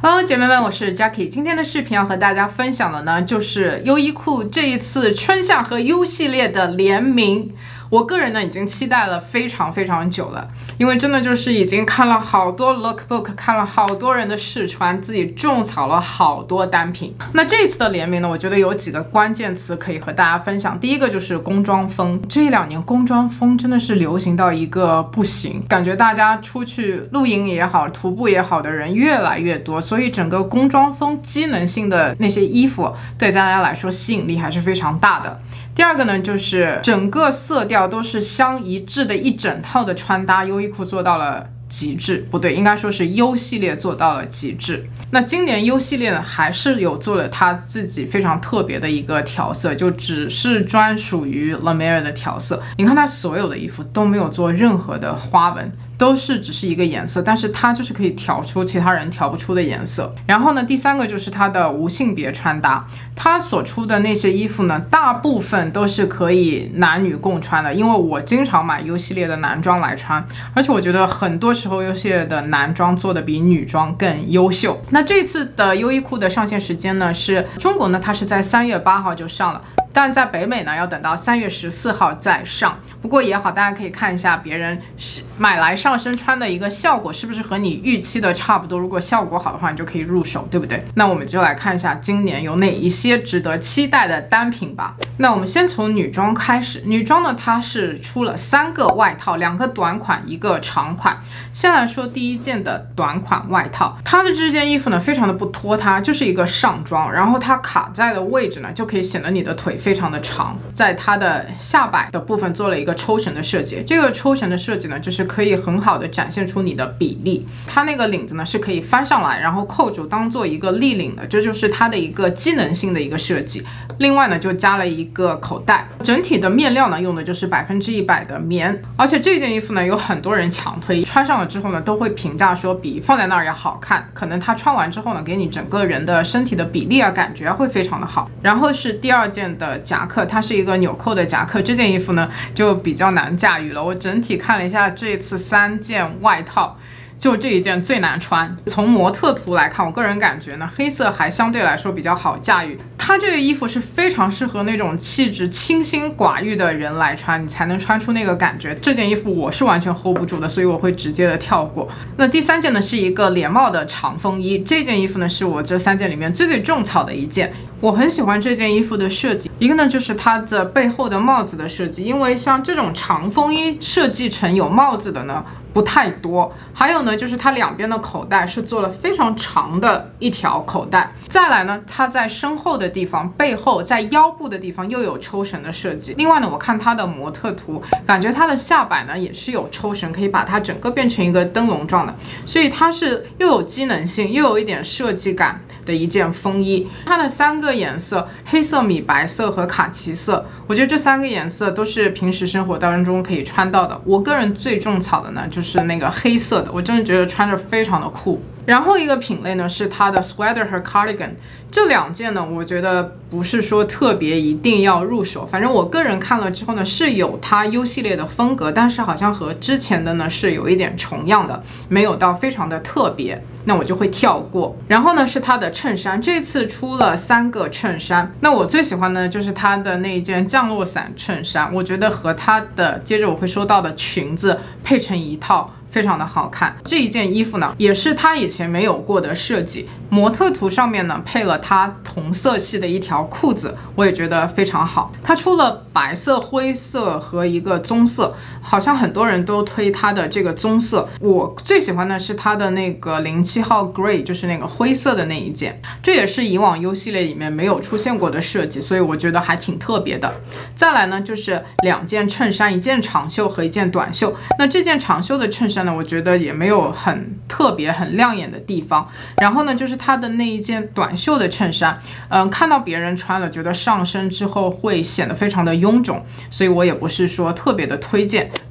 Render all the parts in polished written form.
Hello， 姐妹们，我是 Jackie。今天的视频要和大家分享的呢，就是优衣库这一次春夏和 U 系列的联名。我个人呢已经期待了非常久了，因为真的就是已经看了好多 lookbook， 看了好多人的试穿，自己种草了好多单品。那这一次的联名呢，我觉得有几个关键词可以和大家分享。第一个就是工装风，这2年工装风真的是流行到一个不行，感觉大家出去露营也好，徒步也好的人越来越多，所以整个工装风机能性的那些衣服对大家来说吸引力还是非常大的。第二个呢，就是整个色调都是相一致的一整套的穿搭，优衣库做到了极致，不对，应该说是 U 系列做到了极致。那今年 U 系列呢，还是有做了它自己非常特别的一个调色，就只是专属于 La Mer 的调色。你看它所有的衣服都没有做任何的花纹，都是只是一个颜色，但是它就是可以调出其他人调不出的颜色。然后呢，第3个就是它的无性别穿搭，它所出的那些衣服呢，大部分都是可以男女共穿的，因为我经常买 U 系列的男装来穿，而且我觉得很多时候 U 系列的男装做的比女装更优秀。那这次的优衣库的上线时间呢，是中国呢它是在3月8号就上了，但在北美呢要等到3月14号再上。不过也好，大家可以看一下别人买来上身穿的一个效果是不是和你预期的差不多，如果效果好的话你就可以入手，对不对？那我们就来看一下今年有哪一些值得期待的单品吧。那我们先从女装开始，女装呢它是出了3个外套，2个短款1个长款。先来说第一件的短款外套，它的这件衣服呢非常的不拖沓，就是一个上装，然后它卡在的位置呢就可以显得你的腿非常的长，在它的下摆的部分做了一个抽绳的设计，这个抽绳的设计呢就是可以很好的展现出你的比例。它那个领子呢是可以翻上来，然后扣住当做一个立领的，这就是它的一个机能性的一个设计。另外呢就加了一个口袋，整体的面料呢用的就是100%的棉，而且这件衣服呢有很多人强推，穿上了之后呢都会评价说比放在那儿要好看，可能它穿完之后呢给你整个人的身体的比例啊感觉会非常的好。然后是第2件的夹克，它是一个纽扣的夹克，这件衣服呢就比较难驾驭了。我整体看了一下这次3件外套，就这一件最难穿。从模特图来看，我个人感觉呢，黑色还相对来说比较好驾驭。它这个衣服是非常适合那种气质清心寡欲的人来穿，你才能穿出那个感觉。这件衣服我是完全 hold 不住的，所以我会直接的跳过。那第3件呢是一个连帽的长风衣，这件衣服呢是我这3件里面最种草的一件。我很喜欢这件衣服的设计，一个呢就是它的背后的帽子的设计，因为像这种长风衣设计成有帽子的呢不太多。还有呢就是它2边的口袋是做了非常长的一条口袋，再来呢它在身后的地方，背后在腰部的地方又有抽绳的设计。另外呢我看它的模特图，感觉它的下摆呢也是有抽绳，可以把它整个变成一个灯笼状的，所以它是又有机能性又有一点设计感的一件风衣。它的3个颜色，黑色、米白色和卡其色，我觉得这3个颜色都是平时生活当中可以穿到的。我个人最种草的呢就是那个黑色的，我真的觉得穿着非常的酷。然后一个品类呢是它的 sweater 和 cardigan， 这2件呢我觉得不是说特别一定要入手，反正我个人看了之后呢是有它 U 系列的风格，但是好像和之前的呢是有一点重样的，没有到非常的特别，那我就会跳过。然后呢是它的衬衫，这次出了3个衬衫，那我最喜欢的就是它的那一件降落伞衬衫，我觉得和它的接着我会说到的裙子配成一套非常的好看。这一件衣服呢也是它以前没有过的设计，模特图上面呢配了它同色系的一条裤子，我也觉得非常好。它出了白色、灰色和一个棕色，好像很多人都推它的这个棕色，我最喜欢的是它的那个07号 Grey， 就是那个灰色的那一件，这也是以往 U 系列里面没有出现过的设计，所以我觉得还挺特别的。再来呢就是2件衬衫，一件长袖和一件短袖。那这件长袖的衬衫呢我觉得也没有很特别很亮眼的地方。然后呢就是它的那一件短袖的衬衫，看到别人穿了觉得上身之后会显得非常的臃肿，所以我也不是说特别的推荐。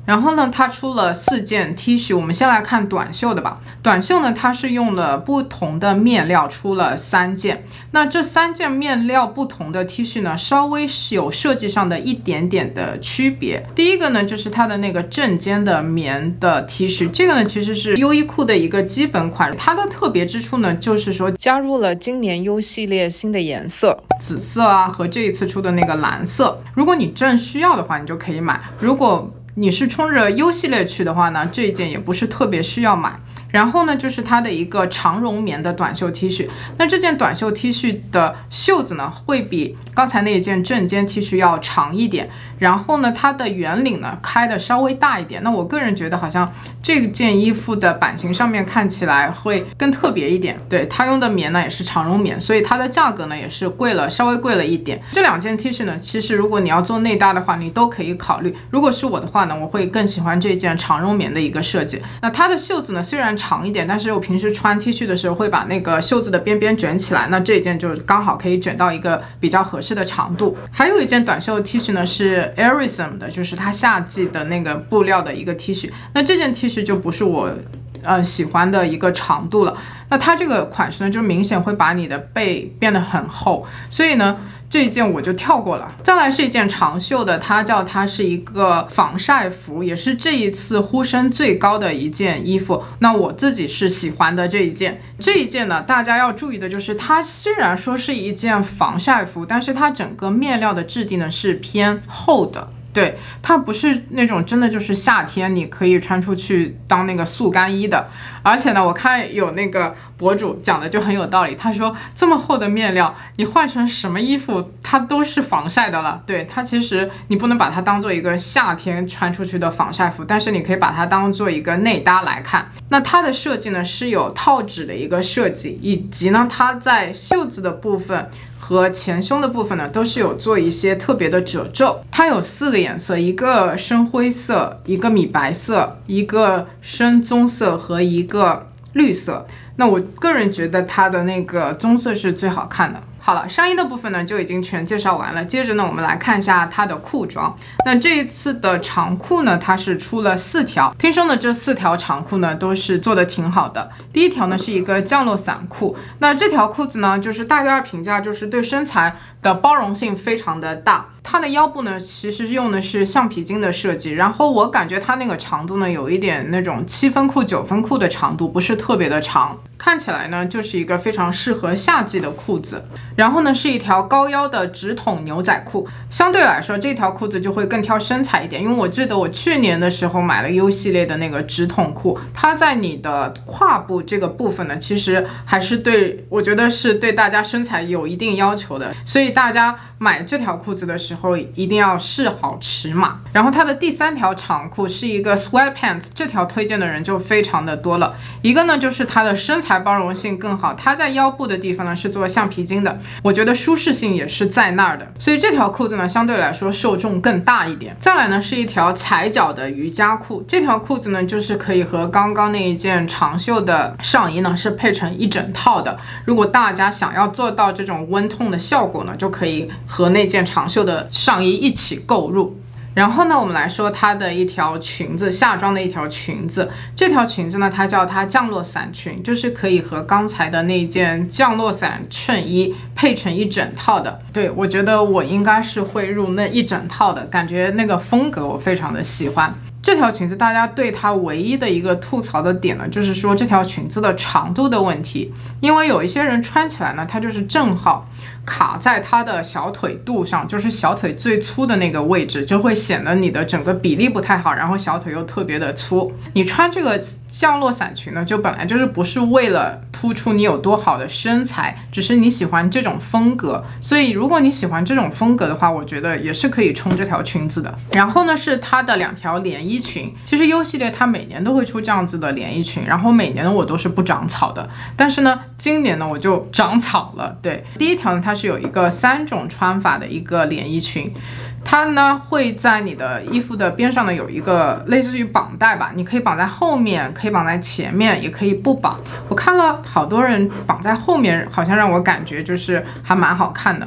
然后呢，它出了4件 T 恤，我们先来看短袖的吧。短袖呢，它是用了不同的面料出了3件。那这3件面料不同的 T 恤呢，稍微是有设计上的一点点的区别。第一个呢，就是它的那个正肩的棉的 T 恤，这个呢其实是优衣库的一个基本款。它的特别之处呢，就是说加入了今年 U 系列新的颜色，紫色啊和这一次出的那个蓝色。如果你正需要的话，你就可以买。如果你是冲着 U 系列去的话呢，这一件也不是特别需要买。然后呢，就是它的一个长绒棉的短袖 T 恤。那这件短袖 T 恤的袖子呢，会比刚才那一件正肩 T 恤要长一点。然后呢，它的圆领呢开的稍微大一点。那我个人觉得好像这件衣服的版型上面看起来会更特别一点。对，它用的棉呢也是长绒棉，所以它的价格呢也是贵了，稍微贵了一点。这2件 T 恤呢，其实如果你要做内搭的话，你都可以考虑。如果是我的话呢，我会更喜欢这件长绒棉的一个设计。那它的袖子呢，虽然长一点，但是我平时穿 T 恤的时候会把那个袖子的边边卷起来，那这一件就刚好可以卷到一个比较合适的长度。还有一件短袖 T 恤呢是 Airism 的，就是它夏季的那个布料的一个 T 恤。那这件 T 恤就不是我喜欢的一个长度了。那它这个款式呢，就明显会把你的背变得很厚，所以呢这一件我就跳过了。再来是一件长袖的，它是一个防晒服，也是这一次呼声最高的一件衣服。那我自己是喜欢的这一件。这一件呢，大家要注意的就是它虽然说是一件防晒服，但是它整个面料的质地呢是偏厚的。对，它不是那种真的就是夏天你可以穿出去当那个速干衣的。而且呢，我看有那个博主讲的就很有道理，他说这么厚的面料你换成什么衣服它都是防晒的了。对，它其实你不能把它当做一个夏天穿出去的防晒服，但是你可以把它当做一个内搭来看。那它的设计呢是有套指的一个设计，以及呢它在袖子的部分和前胸的部分呢都是有做一些特别的褶皱。它有4个颜色，一个深灰色，一个米白色，一个深棕色和一个绿色。那我个人觉得它的那个棕色是最好看的。好了，上衣的部分呢就已经全介绍完了。接着呢，我们来看一下它的裤装。那这一次的长裤呢，它是出了4条。听说呢，这4条长裤呢都是做的挺好的。第一条呢是一个降落伞裤。那这条裤子呢，就是大家的评价就是对身材的包容性非常的大。它的腰部呢，其实用的是橡皮筋的设计，然后我感觉它那个长度呢，有一点那种7分裤、9分裤的长度，不是特别的长，看起来呢就是一个非常适合夏季的裤子。然后呢是一条高腰的直筒牛仔裤，相对来说这条裤子就会更挑身材一点，因为我记得我去年的时候买了 U 系列的那个直筒裤，它在你的胯部这个部分呢，其实还是我觉得是对大家身材有一定要求的，所以大家买这条裤子的时候一定要试好尺码。然后它的第3条长裤是一个 sweatpants， 这条推荐的人就非常的多了。一个呢就是它的身材包容性更好，它在腰部的地方呢是做橡皮筋的，我觉得舒适性也是在那儿的，所以这条裤子呢相对来说受众更大一点。再来呢是一条踩脚的瑜伽裤，这条裤子呢就是可以和刚刚那一件长袖的上衣呢是配成一整套的。如果大家想要做到这种温痛的效果呢，就可以和那件长袖的上衣一起购入。然后呢，我们来说它的一条裙子，夏装的一条裙子。这条裙子呢，它叫它降落伞裙，就是可以和刚才的那件降落伞衬衣配成一整套的。对，我觉得我应该是会入那一整套的，感觉那个风格我非常的喜欢。这条裙子大家对它唯一的一个吐槽的点呢，就是说这条裙子的长度的问题，因为有一些人穿起来呢，它就是正好卡在它的小腿肚上，就是小腿最粗的那个位置，就会显得你的整个比例不太好，然后小腿又特别的粗。你穿这个降落伞裙呢，就本来就是不是为了突出你有多好的身材，只是你喜欢这种风格，所以如果你喜欢这种风格的话，我觉得也是可以冲这条裙子的。然后呢是它的2条连衣裙，其实 U 系列它每年都会出这样子的连衣裙，然后每年呢我都是不长草的，但是呢今年呢我就长草了。对，第一条呢它是有一个3种穿法的一个连衣裙，它呢会在你的衣服的边上呢有一个类似于绑带吧，你可以绑在后面，可以绑在前面，也可以不绑。我看了好多人绑在后面，好像让我感觉就是还蛮好看的。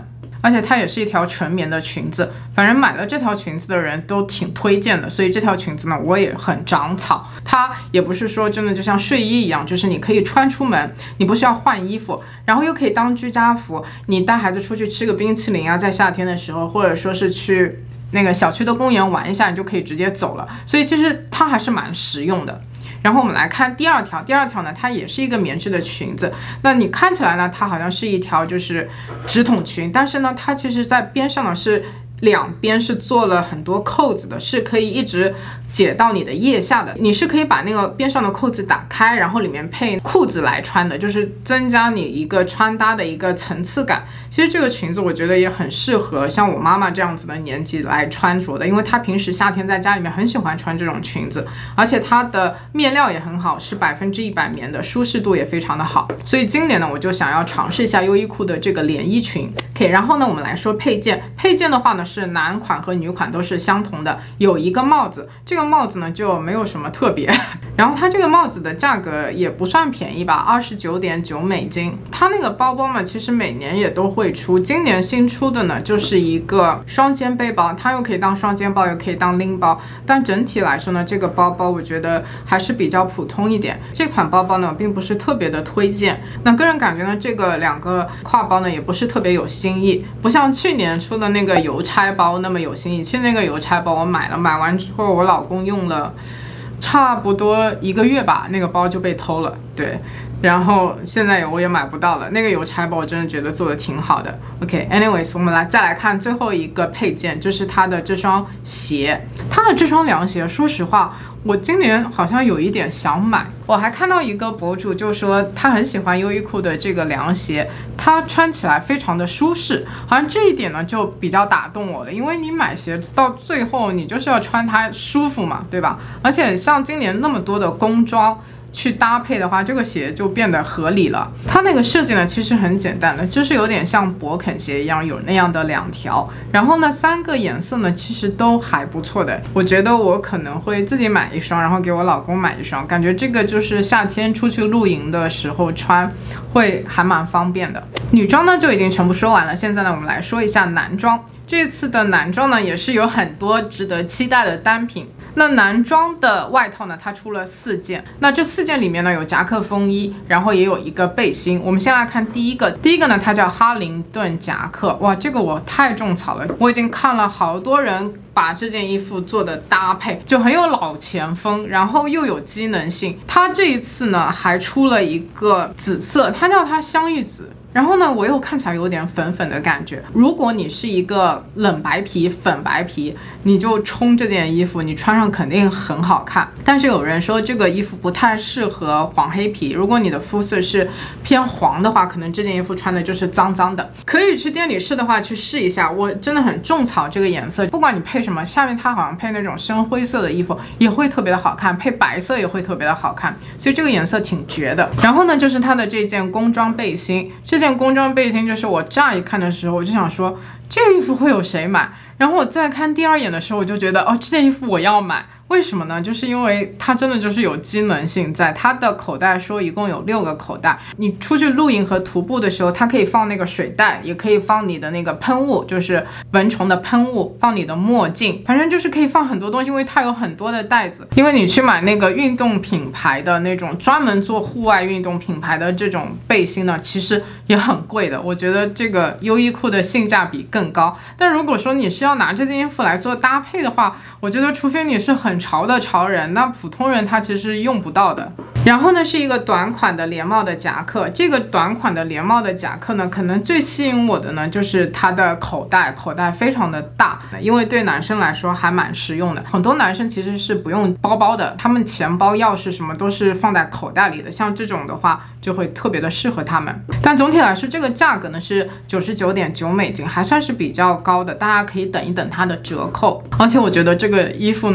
而且它也是一条纯棉的裙子，反正买了这条裙子的人都挺推荐的，所以这条裙子呢我也很长草。它也不是说真的就像睡衣一样，就是你可以穿出门，你不需要换衣服，然后又可以当居家服，你带孩子出去吃个冰淇淋啊，在夏天的时候，或者说是去那个小区的公园玩一下，你就可以直接走了，所以其实它还是蛮实用的。然后我们来看第二条呢，它也是一个棉质的裙子。那你看起来呢，它好像是一条就是直筒裙，但是呢，它其实在边上呢是两边是做了很多扣子的，是可以一直解到你的腋下的。你是可以把那个边上的扣子打开，然后里面配裤子来穿的，就是增加你一个穿搭的一个层次感。其实这个裙子我觉得也很适合像我妈妈这样子的年纪来穿着的，因为她平时夏天在家里面很喜欢穿这种裙子，而且它的面料也很好，是100%棉的，舒适度也非常的好。所以今年呢，我就想要尝试一下优衣库的这个连衣裙。OK， 然后呢，我们来说配件。配件的话呢，是男款和女款都是相同的，有一个帽子，这个帽子呢就没有什么特别。然后它这个帽子的价格也不算便宜吧，29.9美金。它那个包包嘛，其实每年也都会出，今年新出的呢就是一个双肩背包，它又可以当双肩包，又可以当拎包。但整体来说呢，这个包包我觉得还是比较普通一点。这款包包呢，并不是特别的推荐。那个人感觉呢，这个两个挎包呢，也不是特别有新意，不像去年出的那个邮差包那么有新意。其实那个邮差包我买了，买完之后我老公用了差不多1个月吧，那个包就被偷了。对，然后现在我也买不到了。那个邮差包我真的觉得做的挺好的。OK，anyways，我们再来看最后一个配件，就是它的这双鞋。它的这双凉鞋，说实话，我今年好像有一点想买。我还看到一个博主就说他很喜欢优衣库的这个凉鞋，它穿起来非常的舒适，好像这一点呢就比较打动我了。因为你买鞋到最后你就是要穿它舒服嘛，对吧？而且像今年那么多的工装去搭配的话，这个鞋就变得合理了。它那个设计呢，其实很简单的，就是有点像勃肯鞋一样，有那样的2条。然后呢，3个颜色呢，其实都还不错的。我觉得我可能会自己买一双，然后给我老公买一双，感觉这个就是夏天出去露营的时候穿，会还蛮方便的。女装呢就已经全部说完了，现在呢我们来说一下男装。这次的男装呢，也是有很多值得期待的单品。那男装的外套呢，它出了4件。那这4件里面呢，有夹克风衣，然后也有一个背心。我们先来看第一个呢，它叫哈林顿夹克。哇，这个我太种草了，我已经看了好多人把这件衣服做的搭配，就很有老前锋，然后又有机能性。它这一次呢，还出了一个紫色，它叫它香芋紫。然后呢，我又看起来有点粉粉的感觉。如果你是一个冷白皮、粉白皮，你就冲这件衣服，你穿上肯定很好看。但是有人说这个衣服不太适合黄黑皮，如果你的肤色是偏黄的话，可能这件衣服穿的就是脏脏的。可以去店里试的话，去试一下。我真的很种草这个颜色，不管你配什么，下面它好像配那种深灰色的衣服也会特别的好看，配白色也会特别的好看，所以这个颜色挺绝的。然后呢，就是它的这件工装背心，这件工装背心就是我乍一看的时候，我就想说这个衣服会有谁买？然后我再看第2眼的时候，我就觉得哦，这件衣服我要买。为什么呢？就是因为它真的就是有机能性在，它的口袋说一共有6个口袋，你出去露营和徒步的时候，它可以放那个水袋，也可以放你的那个喷雾，就是蚊虫的喷雾，放你的墨镜，反正就是可以放很多东西，因为它有很多的袋子。因为你去买那个运动品牌的那种专门做户外运动品牌的这种背心呢，其实也很贵的。我觉得这个优衣库的性价比更高。但如果说你是要拿这件衣服来做搭配的话，我觉得除非你是很潮的潮人，那普通人他其实用不到的。然后呢，是一个短款的连帽的夹克。这个短款的连帽的夹克呢，可能最吸引我的呢，就是它的口袋非常的大，因为对男生来说还蛮实用的。很多男生其实是不用包包的，他们钱包、钥匙什么都是放在口袋里的，像这种的话就会特别的适合他们。但总体来说，这个价格呢是99.9美金，还算是比较高的，大家可以等一等它的折扣。而且我觉得这个衣服呢，还有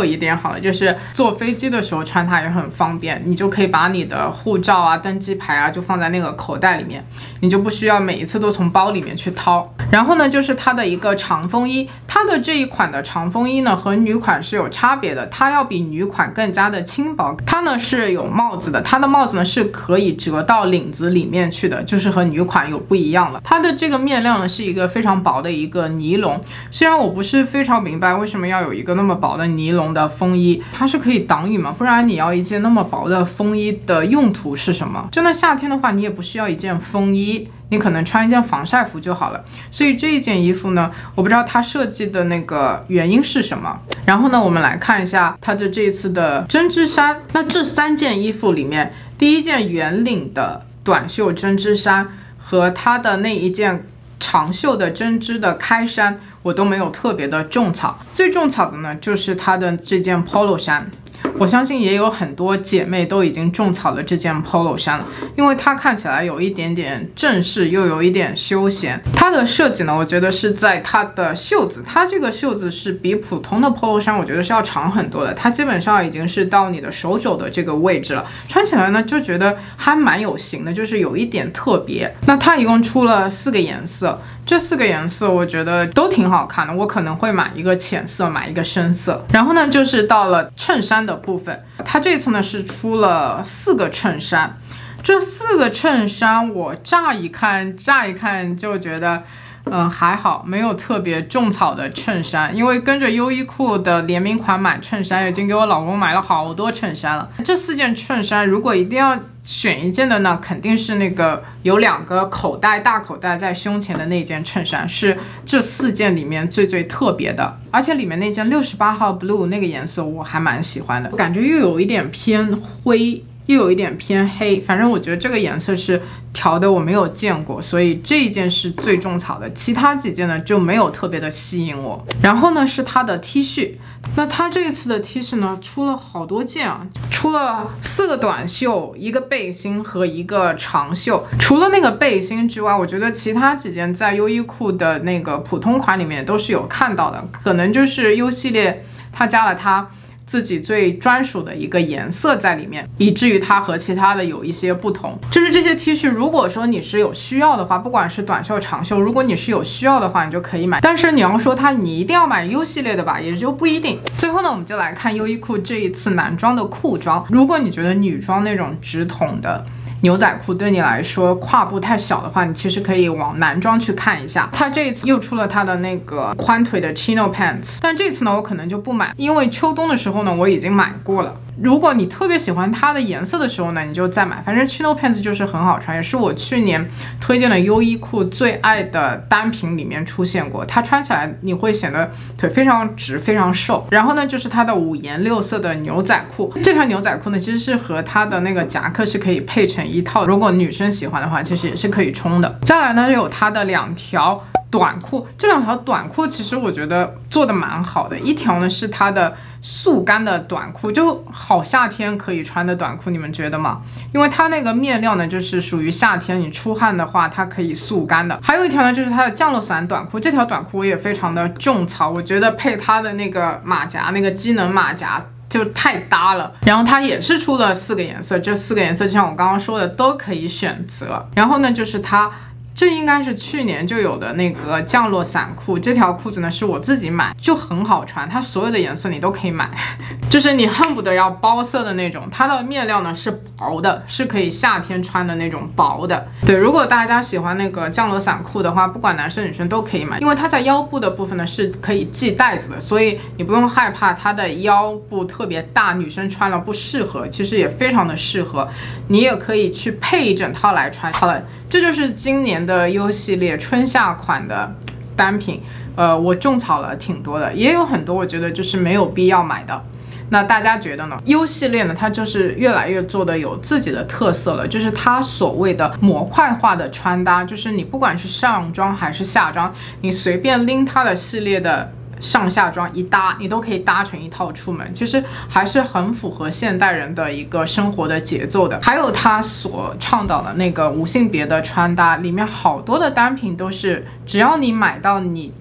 一点好了，就是坐飞机的时候穿它也很方便，你就可以把你的护照啊、登机牌啊就放在那个口袋里面，你就不需要每一次都从包里面去掏。然后呢，就是它的一个长风衣，它的这一款的长风衣呢和女款是有差别的，它要比女款更加的轻薄。它呢是有帽子的，它的帽子呢是可以折到领子里面去的，就是和女款有不一样了。它的这个面料呢是一个非常薄的一个尼龙，虽然我不是非常明白为什么要有一个那么薄的尼龙的风衣，它是可以挡雨吗？不然你要一件那么薄的风衣的用途是什么？真的夏天的话，你也不需要一件风衣，你可能穿一件防晒服就好了。所以这一件衣服呢，我不知道它设计的那个原因是什么。然后呢，我们来看一下它的这一次的针织衫。那这3件衣服里面，第一件圆领的短袖针织衫和它的那一件长袖的针织的开衫，我都没有特别的种草。最种草的呢，就是它的这件 polo 衫。我相信也有很多姐妹都已经种草了这件 polo 衫了，因为它看起来有一点点正式，又有一点休闲。它的设计呢，我觉得是在它的袖子，它这个袖子是比普通的 polo 衫我觉得是要长很多的，它基本上已经是到你的手肘的这个位置了，穿起来呢就觉得还蛮有型的，就是有一点特别。那它一共出了4个颜色，这4个颜色我觉得都挺好看的，我可能会买一个浅色，买一个深色。然后呢，就是到了衬衫的部分，它这次呢是出了4个衬衫。这4个衬衫我乍一看就觉得还好，没有特别种草的衬衫，因为跟着优衣库的联名款买衬衫，已经给我老公买了好多衬衫了。这4件衬衫如果一定要选一件的呢，肯定是那个有2个口袋，大口袋在胸前的那件衬衫，是这4件里面最特别的。而且里面那件68号 blue 那个颜色我还蛮喜欢的，感觉又有一点偏灰，又有一点偏黑，反正我觉得这个颜色是调的我没有见过，所以这一件是最种草的，其他几件呢就没有特别的吸引我。然后呢是它的 T 恤，那它这一次的 T 恤呢出了好多件啊，出了4个短袖、1个背心和1个长袖。除了那个背心之外，我觉得其他几件在优衣库的那个普通款里面都是有看到的，可能就是优系列它加了它自己最专属的一个颜色在里面，以至于它和其他的有一些不同。就是这些 T 恤，如果说你是有需要的话，不管是短袖长袖，如果你是有需要的话，你就可以买。但是你要说你一定要买 U 系列的吧，也就不一定。最后呢，我们就来看优衣库这一次男装的裤装。如果你觉得女装那种直筒的牛仔裤对你来说胯部太小的话，你其实可以往男装去看一下。它这一次又出了它的那个宽腿的 chino pants， 但这次呢我可能就不买，因为秋冬的时候呢我已经买过了。如果你特别喜欢它的颜色的时候呢，你就再买。反正 chino pants 就是很好穿，也是我去年推荐的优衣库最爱的单品里面出现过。它穿起来你会显得腿非常直，非常瘦。然后呢，就是它的5颜6色的牛仔裤。这条牛仔裤呢，其实是和它的那个夹克是可以配成一套，如果女生喜欢的话，其实也是可以冲的。再来呢，有它的2条短裤，这2条短裤其实我觉得做的蛮好的。一条呢是它的速干的短裤，就好夏天可以穿的短裤，你们觉得吗？因为它那个面料呢就是属于夏天你出汗的话它可以速干的。还有一条呢就是它的降落伞短裤，这条短裤我也非常的种草，我觉得配它的那个马甲，那个机能马甲就太搭了。然后它也是出了4个颜色，这4个颜色就像我刚刚说的都可以选择。然后呢就是它这应该是去年就有的那个降落伞裤，这条裤子呢是我自己买，就很好穿，它所有的颜色你都可以买，就是你恨不得要包色的那种。它的面料呢是薄的，是可以夏天穿的那种薄的。对，如果大家喜欢那个降落伞裤的话，不管男生女生都可以买，因为它在腰部的部分呢是可以系带子的，所以你不用害怕它的腰部特别大，女生穿了不适合，其实也非常的适合，你也可以去配一整套来穿。好了，这就是今年的优系列春夏款的单品，我种草了挺多的，也有很多我觉得就是没有必要买的。那大家觉得呢？优系列呢，它就是越来越做的有自己的特色了，就是它所谓的模块化的穿搭，就是你不管是上装还是下装，你随便拎它的系列的上下装一搭，你都可以搭成一套出门，其实还是很符合现代人的一个生活的节奏的。还有他所倡导的那个无性别的穿搭，里面好多的单品都是只要你买到你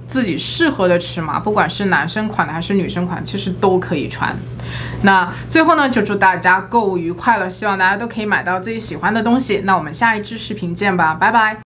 自己适合的尺码，不管是男生款的还是女生款，其实都可以穿。那最后呢，就祝大家购物愉快了，希望大家都可以买到自己喜欢的东西。那我们下一支视频见吧，拜拜。